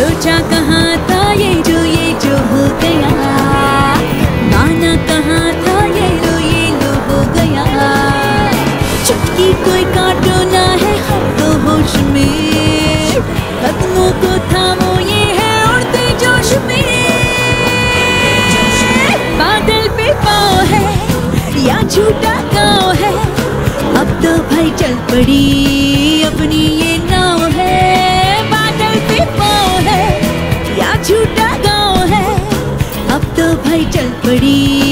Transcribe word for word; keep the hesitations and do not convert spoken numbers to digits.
सोचा कहाँ था ये जो ये जो हो गया, माना कहाँ था ये लो ये लो हो गया। चुटकी कोई काटो ना है हम तो होश में, कदमों को थामो ये है उड़ते जोश में। बादल पे पाँव है या झूठा गाँव है, अब तो भाई चल पड़ी अपनी ये नाव है। बादल पे पाँव है या झूठा गाँव है, अब तो भाई चल पड़ी